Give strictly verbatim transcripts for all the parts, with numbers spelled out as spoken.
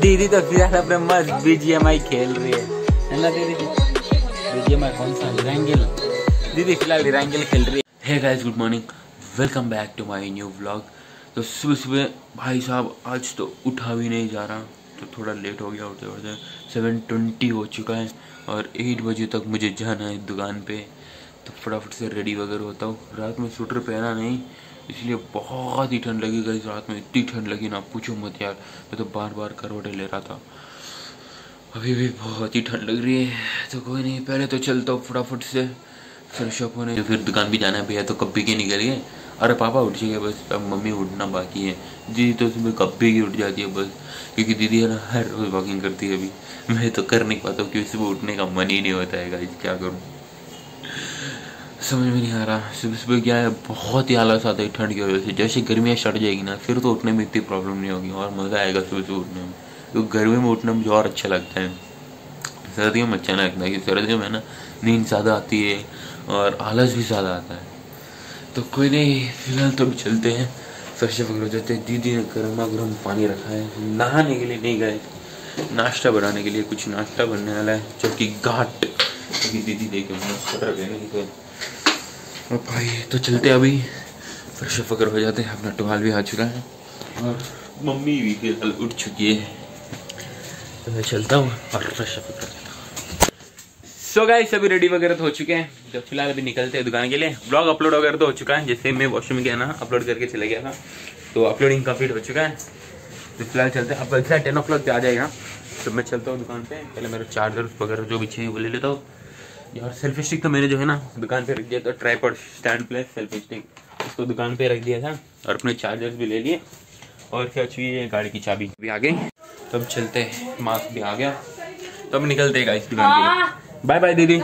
दीदी तो फिलहाल अपने मस्त बीजीएमआई खेल रही है, है ना दीदी? बीजीएमआई कौन सा? रैंगल। दीदी फिलहाल रैंगल खेल रही है। Hey guys, good morning, welcome back to my new vlog. तो सुबह सुबह भाई साहब आज तो उठा भी नहीं जा रहा, तो थोड़ा लेट हो गया उठते उठते। सेवन ट्वेंटी हो चुका है और एट बजे तक मुझे जाना है दुकान पे। तो फटाफट से रेडी वगैरह होता हूँ। रात में स्वेटर पहना नहीं, इसलिए बहुत ही ठंड लगी गई। रात में इतनी ठंड लगी ना पूछो मत यार, मैं तो बार बार करवटें ले रहा था। अभी भी बहुत ही ठंड लग रही है। तो कोई नहीं, पहले तो चलता हूँ फटाफट से फ्रेश अप होने, फिर दुकान भी जाना है। भैया तो कभी के निकल गए। अरे पापा उठ गए, बस अब मम्मी उठना बाकी है। दीदी तो सुबह कभी की उठ जाती है बस, क्योंकि दीदी है ना हर रोज़ वॉकिंग करती है। अभी मैं तो कर नहीं पाता हूँ क्योंकि सुबह उठने का मन ही नहीं होता है गाइस, क्या करूँ समझ में नहीं आ रहा। सुबह सुबह क्या है, बहुत ही आलस आता है ठंड की वजह से। जैसे गर्मियाँ चढ़ जाएगी ना, फिर तो उठने में इतनी प्रॉब्लम नहीं होगी और मज़ा आएगा सुबह सुबह उठने में। तो गर्मी में उठना मुझे और अच्छा लगता है, सर्दियों में अच्छा नहीं लगता है कि सर्दियों में ना नींद ज़्यादा आती है और आलस भी ज़्यादा आता है। तो कोई नहीं, फिलहाल तो अभी चलते हैं, फ्रेश वगैरह हो जाते हैं। दीदी ने गर्मा गर्म पानी रखा है, नहाने के लिए नहीं गए, नाश्ता बनाने के लिए। कुछ नाश्ता बनने वाला है जो कि घाट, क्योंकि दीदी देखे स्वेटर पहने की। और भाई तो चलते अभी, फ्रेश वगैरह हो जाते हैं। अपना टुवाल भी आ चुका है और मम्मी भी फिलहाल उठ चुकी है। तो मैं चलता हूँ और फ्रेश वगैरह। सो गाइस अभी रेडी वगैरह तो हो चुके हैं, तो फिलहाल अभी निकलते हैं दुकान के लिए। ब्लॉग अपलोड वगैरह तो हो चुका है, जैसे मैं वॉशरूम गया ना अपलोड करके चले गया था, तो अपलोडिंग कंप्लीट हो चुका है। तो फिलहाल चलते हैं। अब अच्छा टेन ओ क्लॉक पे आ जाएगा, तो मैं चलता हूँ दुकान पे। पहले मेरे चार्जर वगैरह जो भी चाहिए वो ले लेता हूँ। और सेल्फी स्टिक तो मैंने जो है ना दुकान पे रख दिया था, tripod stand plus selfie stick, उसको दुकान पे रख दिया था। और अपने चार्जर्स भी ले लिए और क्या चाहिए, गाड़ी की चाबी भी आ गई। तो अब चलते हैं, मास्क भी आ गया, तो अब निकलते हैं गाइस दुकान के लिए। बाय बाय दीदी,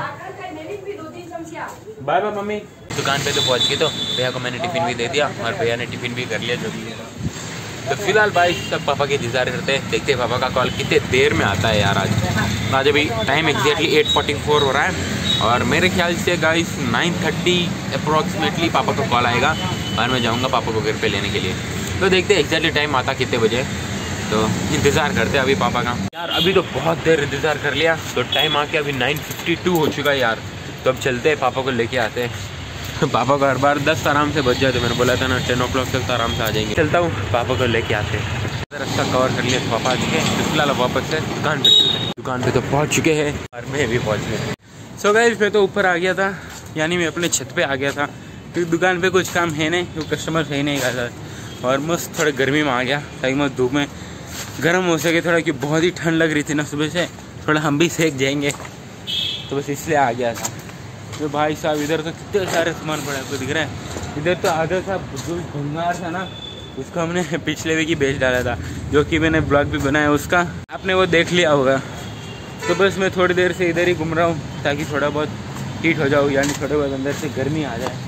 बाय बाय मम्मी। दुकान पे तो पहुंच गए, तो भैया को मैंने टिफिन भी दे दिया और भैया ने टिफिन भी कर लिया जो भी है। तो फिलहाल भाई सब पापा के इंतजार करते हैं, देखते हैं पापा का कॉल कितने देर में आता है यार। आज आज अभी time exactly eight forty four हो रहा है और मेरे ख्याल से गाइस नाइन थर्टी अप्रॉक्सीमेटली पापा का कॉल आएगा और मैं जाऊँगा पापा को घर पे लेने के लिए। तो देखते हैं एग्जैक्टली टाइम आता कितने बजे, तो इंतज़ार करते हैं अभी पापा का। यार अभी तो बहुत देर इंतज़ार कर लिया, तो टाइम आके अभी नाइन फिफ्टी टू हो चुका है यार। तो अब चलते हैं, पापा को लेके आते हैं। पापा को हर बार दस आराम से बच जाए, तो मैंने बोला था ना टेन ओ क्लॉक तक तो आराम से आ जाएंगे। चलता हूँ, पापा को लेके आते हैं। रास्ता कवर कर लिया तो पापा आ चुके हैं। तो फिलहाल वापस से दुकान पे चलते हैं। दुकान पे तो पहुँच चुके हैं और मैं भी पहुँच गया। सो गाइस मैं तो ऊपर आ गया था, यानी मैं अपने छत पे आ गया था, क्योंकि दुकान पे कुछ काम है नहीं, क्योंकि कस्टमर है नहीं गया था। और मस्त थोड़ा गर्मी में आ गया ताकि मैं धूप में गर्म हो सके थोड़ा, कि बहुत ही ठंड लग रही थी ना सुबह से, थोड़ा हम भी सेक जाएंगे, तो बस इसलिए आ गया था। तो भाई साहब इधर तो कितने सारे सामान पड़े आपको दिख रहे हैं। इधर तो आधा सा जो भंगार था ना, उसको हमने पिछले वीक ही बेच डाला था, जो कि मैंने ब्लॉग भी बनाया उसका, आपने वो देख लिया होगा। तो बस मैं थोड़ी देर से इधर ही घूम रहा हूँ ताकि थोड़ा बहुत हीट हो जाऊँ, यानी थोड़े बहुत अंदर से गर्मी आ जाए।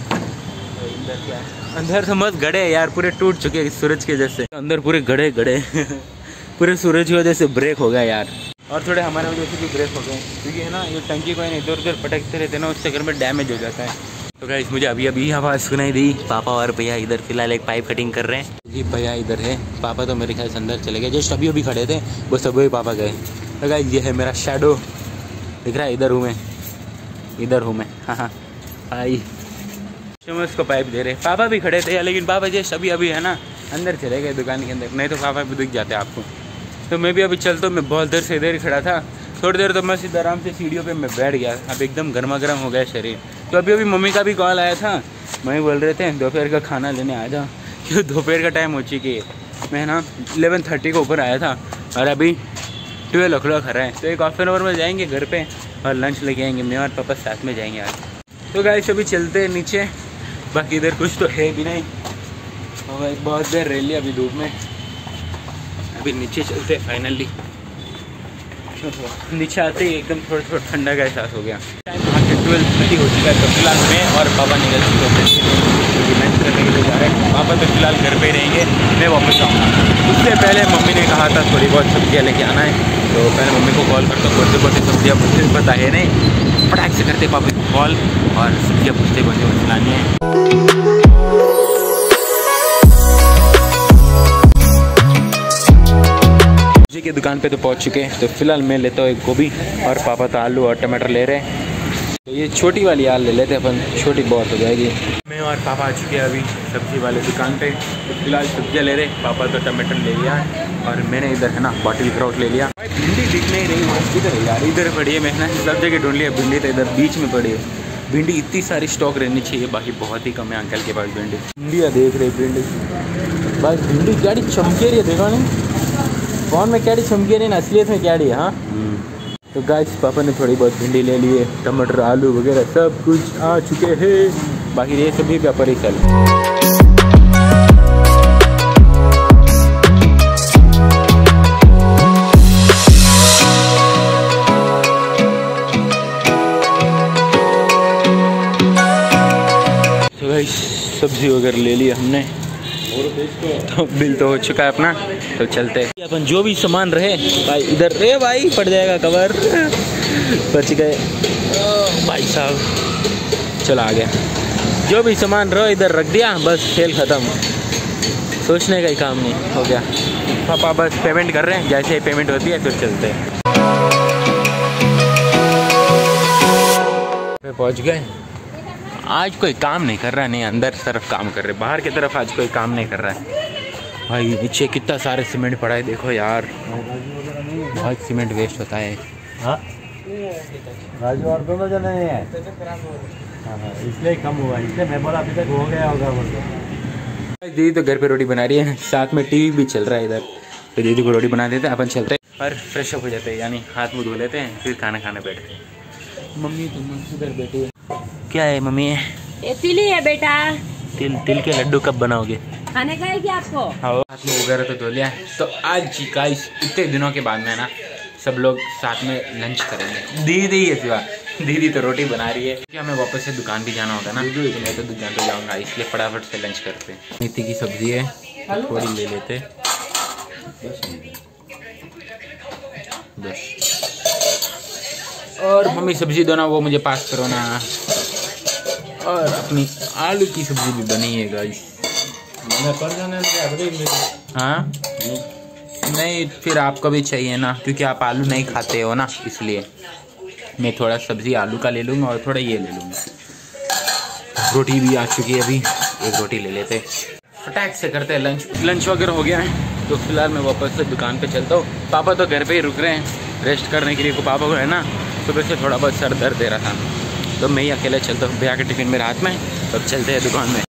तो अंदर क्या अंदर तो मस्त गड़े यार, पूरे टूट चुके हैं सूरज के जैसे, अंदर पूरे गड़े गड़े पूरे सूरज की वजह से ब्रेक हो गया यार। और थोड़े हमारे वजह से भी ब्रेक हो गए, क्योंकि है ना ये टंकी को इधर उधर पटकते रहते ना, उससे घर में डैमेज हो जाता है। तो गाइस मुझे अभी अभी आवाज़ सुनाई दी, पापा और भैया इधर फिलहाल एक पाइप कटिंग कर रहे हैं। जी भैया इधर है, पापा तो मेरे ख्याल से अंदर चले गए, जस्ट अभी अभी खड़े थे, बस अभी पापा गए। तो गाइस ये है मेरा शैडो, दिख रहा है, इधर हूँ मैं, इधर हूँ मैं। हाँ हाँ आई उसको पाइप दे रहे, पापा भी खड़े थे, लेकिन पापा जस्ट अभी अभी है ना अंदर चले गए दुकान के अंदर, नहीं तो पापा भी दिख जाते आपको। तो मैं भी अभी चलता हूँ, मैं बहुत देर से इधर ही खड़ा था, थोड़ी देर तो मैं सीधा आराम से सीढ़ियों पे मैं बैठ गया, अब एकदम गर्मा गर्म हो गया शरीर। तो अभी अभी मम्मी का भी कॉल आया था, मम्मी बोल रहे थे दोपहर का खाना लेने आ जाओ, क्योंकि दोपहर का टाइम हो चुकी है। मैं ना इलेवन थर्टी को ऊपर आया था और अभी ट्वेल्व ओ क्लॉक रहा है, तो एक हाफ एन आवर में जाएंगे घर पे और लंच लेके आएंगे, मैं और पापा साथ में जाएंगे आज। तो गाइस अभी चलते हैं नीचे, बाकी इधर कुछ तो है भी नहीं, और बहुत देर रह लिया अभी धूप में, अभी नीचे चलते हैं फाइनली। नीचे आते ही एकदम थोड़ा थोड़ा ठंडा का एहसास हो गया। टाइम वहाँ के ट्वेल्व थर्टी हो चुका है, तो फिलहाल मैं और पापा निकल चुके हैं क्योंकि लंच करने के लिए जा रहे हैं। पापा तो फिलहाल घर पे ही रहेंगे, मैं वापस आऊँगा। उससे पहले मम्मी ने कहा था थोड़ी बहुत सब्जियाँ लेके आना है, तो पहले मम्मी को कॉल करता हूँ, कौन से कौन सी सब्जियाँ मुझे पता है नहीं, फटाक से करते पापा को कॉल और सब्जियाँ पूछते कौन सी कौन सी लानी है। के दुकान पे तो पहुंच चुके हैं। तो फिलहाल मैं लेता हूँ एक गोभी और पापा तो आलू और टमाटर ले रहे हैं। तो ये छोटी वाली आल ले लेते हैं अपन, छोटी बहुत हो जाएगी। मैं और पापा आ चुके हैं अभी सब्जी वाले दुकान पे। तो फिलहाल सब्जियाँ ले रहे, पापा तो टमाटर ले लिया है और मैंने इधर है ना बॉटल फ्रूट ले लिया। भिंडी दिख नहीं रही इधर यार, इधर पड़ी है। मैंने सब जगह ढूंढ लिया, भिंडी तो इधर बीच में पड़ी है। भिंडी इतनी सारी स्टॉक रहनी चाहिए, बाकी बहुत ही कम है अंकल के पास भिंडी। भिंडिया देख रहे भिंडी, बस भिंडी क्या चमके रही है, देखो नहीं फोन में क्या चमके रही है, असलियत में क्या है। हाँ तो गाइस पापा ने थोड़ी बहुत भिंडी ले लिए, टमाटर आलू वगैरह सब कुछ आ चुके हैं। बाकी ये सभी व्यापार ही चल। तो गाइस सब्जी वगैरह ले लिया हमने, तो बिल तो हो चुका है अपना। तो चलते हैं अपन, जो भी सामान रहे भाई इधर रे भाई पड़ जाएगा कवर, बच गए भाई साहब। चलो आ गया, जो भी सामान रहो इधर रख दिया, बस खेल ख़त्म, सोचने का ही काम नहीं, हो गया। पापा बस पेमेंट कर रहे हैं, जैसे ही पेमेंट होती है फिर चलते हैं। पहुँच गए। आज कोई काम नहीं कर रहा, नहीं अंदर तरफ काम कर रहे, बाहर की तरफ आज कोई काम नहीं कर रहा है। भाई नीचे कितना सारे सीमेंट पड़ा है, देखो यार बहुत सीमेंट वेस्ट होता है। हाँ राजू और दोनों जने हैं, इसलिए कम हुआ, इसलिए मैं बोला अभी तक हो गया होगा। दीदी तो घर पे रोटी बना रही है, साथ में टीवी भी चल रहा है इधर। तो दीदी को रोटी बना देते हैं, अपन चलते हैं और फ्रेश अप हो जाते हैं, यानी हाथ मुँह धो लेते हैं, फिर खाना खाने बैठते हैं। मम्मी तुम इधर बैठी है, क्या है मम्मी? ये तिल है बेटा। तिल तिल के लड्डू कब बनाओगे? खाने का है क्या आपको? हाँ हाथ में वगैरह तो धो लिया है। तो आज गाइस इतने दिनों के बाद में ना सब लोग साथ में लंच करेंगे। दीदी है सिवा, दीदी तो रोटी बना रही है, क्योंकि हमें वापस से दुकान भी जाना होगा ना, तो मैं तो दुकान पे जाऊँगा, इसलिए फटाफट से लंच करते हैं। मेथी की सब्जी है, तो थोड़ी ले लेते बस। और मम्मी सब्जी दो ना, वो मुझे पास करो ना। और अपनी आलू की सब्जी भी बनी है गाइस। हाँ नहीं फिर आपको भी चाहिए ना, क्योंकि आप आलू नहीं खाते हो ना, इसलिए मैं थोड़ा सब्जी आलू का ले लूँगा और थोड़ा ये ले लूँगा। रोटी भी आ चुकी है, अभी एक रोटी ले लेते, फटाक से करते हैं लंच। लंच वगैरह हो गया है, तो फिलहाल मैं वापस से दुकान पे चलता हूँ। पापा तो घर पे ही रुक रहे हैं रेस्ट करने के लिए, को पापा को है ना सुबह से थोड़ा बहुत सर दर्द दे रहा था, तो मैं ही अकेले चलता हूँ। भैया के टिफिन मेरे हाथ में, तब चलते हैं दुकान में।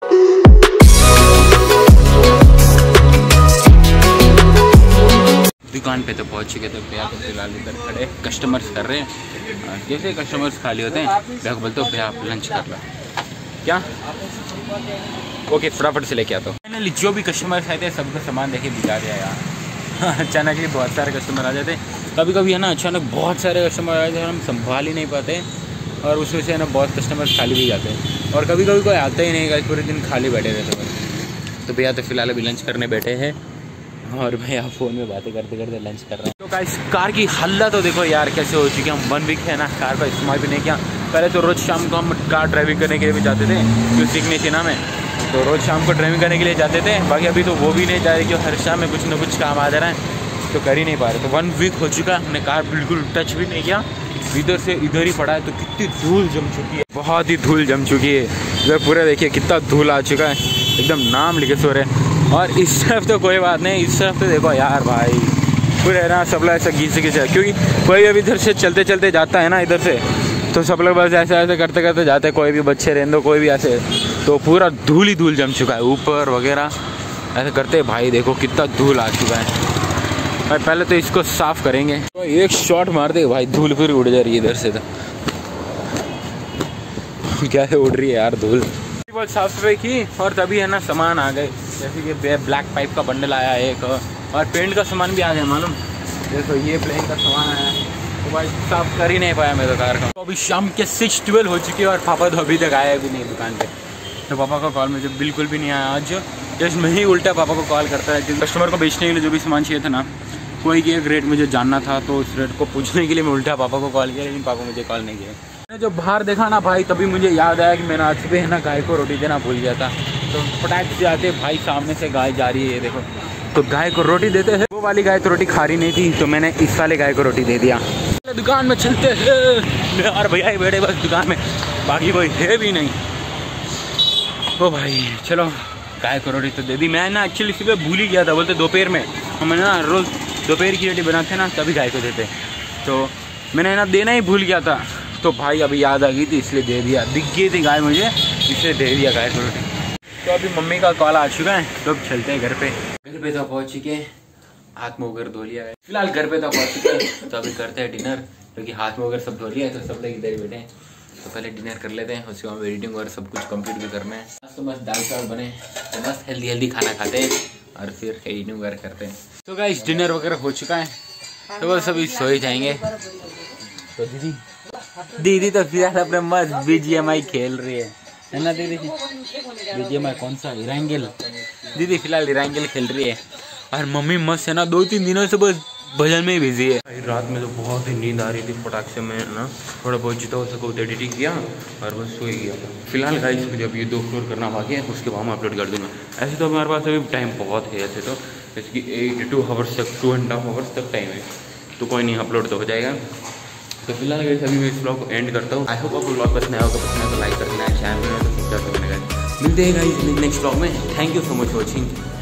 दुकान पे तो पहुँच चुके थे, भैया तो फिलहाल इधर खड़े कस्टमर्स कर रहे हैं। जैसे कस्टमर्स खाली होते हैं भैया को बोलते हो भैया आप लंच कर लो, क्या ओके फटाफट से लेके आता हूँ। फाइनली जो भी कस्टमर्स आए थे सबका सामान देखे बिका दिया यार। अचानक ही बहुत सारे कस्टमर आ जाते, कभी कभी है ना अचानक बहुत सारे कस्टमर आ जाते हैं, हम संभाल ही नहीं पाते और उस वजह से है ना बहुत कस्टमर्स खाली भी जाते हैं, और कभी कभी कोई आता ही नहीं, गाइस पूरे दिन खाली बैठे रहते हैं। तो भैया तो फिलहाल अभी लंच करने बैठे हैं और भैया फ़ोन में बातें करते करते लंच कर रहे हैं। तो गाइस कार की हालत तो देखो यार कैसे हो चुकी है। हम वन वीक है ना कार का इस्तेमाल भी नहीं किया। पहले तो रोज़ शाम को हम कार ड्राइविंग करने के लिए भी जाते थे, जो सीखने थी ना मैं, तो रोज़ शाम को ड्राइविंग करने के लिए जाते थे। बाकी अभी तो वो भी नहीं जा रही, क्योंकि हर शाम में कुछ ना कुछ काम आ जा रहा है, तो कर ही नहीं पा रहे। तो वन वीक हो चुका, हमने कार बिल्कुल टच भी नहीं किया, इधर से इधर ही पड़ा है। तो कितनी धूल जम चुकी है, बहुत ही धूल जम चुकी है। इधर पूरा देखिए कितना धूल आ चुका है, एकदम नाम लिखे सो रहे। और इस तरफ तो कोई बात नहीं, इस तरफ तो देखो यार भाई पूरा है ना सब लोग ऐसा घिस घिस है, क्योंकि कोई अभी इधर से चलते चलते जाता है ना इधर से, तो सब लोग बस ऐसे ऐसे करते करते जाते हैं, कोई भी बच्चे रहने दो कोई भी ऐसे, तो पूरा धूल ही धूल जम चुका है ऊपर वगैरह ऐसे करते। भाई देखो कितना धूल आ चुका है भाई, पहले तो इसको साफ करेंगे। तो एक शॉट मार दे भाई, धूल फिर उड़ जा रही है इधर से, तो क्या है उड़ रही है यार धूल। बहुत साफ सफाई की और तभी है ना सामान आ गए, जैसे कि ब्लैक पाइप का बंडल आया एक, और पेंट का सामान भी आ गया मालूम। देखो ये प्लेन का सामान आया, तो भाई साफ कर ही नहीं पाया मैं तो कार का। तो अभी शाम के सिक्स ट्वेल्व हो चुकी है और पापा तो अभी तक आया भी नहीं दुकान पे। तो पापा का कॉल मुझे बिल्कुल भी नहीं आया आज, जस्ट मैं ही उल्टा पापा को कॉल करता है। कस्टमर को बेचने के लिए जो भी सामान चाहिए था ना, कोई की एक रेट मुझे जानना था, तो उस रेट को पूछने के लिए मैं उल्टा पापा को कॉल किया, लेकिन पापा मुझे कॉल नहीं किया। मैंने जब बाहर देखा ना भाई, तभी मुझे याद आया कि मैंने आज सुबह है ना गाय को रोटी देना भूल गया था। तो फटाक से आते भाई सामने से गाय जा रही है, ये देखो, तो गाय को रोटी देते हैं। वो वाली गाय तो रोटी खा रही नहीं थी, तो मैंने इस वाले गाय को रोटी दे दिया। दुकान में चलते हैं यार, भैया ही बैठे बस दुकान में, बाकी कोई है भी नहीं। ओ भाई चलो गाय को रोटी तो दे दी। मैं ना एक्चुअली सुबह भूल ही गया था, बोलते दोपहर में हम ना रोज़ दोपहर की रोटी बनाते ना तभी गाय को देते, तो मैंने ना देना ही भूल गया था। तो भाई अभी याद आ गई थी इसलिए दे दिया, दिख गई थी गाय मुझे इसलिए दे दिया गाय को रोटी। तो अभी मम्मी का कॉल आ चुका है, तो अब चलते हैं घर पे। घर पे तो पहुँच चुके, हाथ मुँह वगैरह धो लिया है, फिलहाल घर पे तो पहुँच चुके, तो अभी करते हैं डिनर, क्योंकि हाथ मुँह वगैरह सब धो लिया है, तो सब लोग इधर ही बैठे हैं। तो पहले डिनर कर लेते हैं, उसके बाद एडिटिंग और सब कुछ कंप्लीट भी करना है। आज तो मस्त दाल चावल बने, तो मस्त हेल्दी हेल्दी खाना खाते हैं और फिर एडिटिंग वगैरह करते हैं। तो गाइस डिनर वगैरह हो चुका है, तो बस अभी सो ही जाएंगे। तो दीदी दीदी तो फिलहाल अपने मस्त बी जी एम आई खेल रही है, है ना दीदी? बी जी एम आई कौन सा? इरांगेल। दीदी फिलहाल इरांगेल खेल रही है, और मम्मी मस्त है ना, दो तीन दिनों से बस भजन में ही बिजी है। रात में तो बहुत ही नींद आ रही थी, फटाक से मैं ना थोड़ा बहुत जितना हो सको एडिटिंग किया और बस सो ही गया। फिलहाल गाइस जब ये दो फ्लोर करना बाकी है, उसके बाद मैं अपलोड कर दूँगा। ऐसे तो हमारे पास अभी टाइम बहुत है, ऐसे तो इसकी एट टू आवर्स तक, टू एंड हाफ आवर्स तक टाइम है, तो कोई नहीं अपलोड तो हो जाएगा। तो फिलहाल गाइस अभी मैं इस ब्लॉग को एंड करता हूँ। आई होप आपको ब्लॉग पसंद आया होगा, पसंद आया तो लाइक कर देना, चैनल में तो सब्सक्राइब कर देना। मिलते हैं गाइस नेक्स्ट ब्लॉग में। Thank you so much for watching.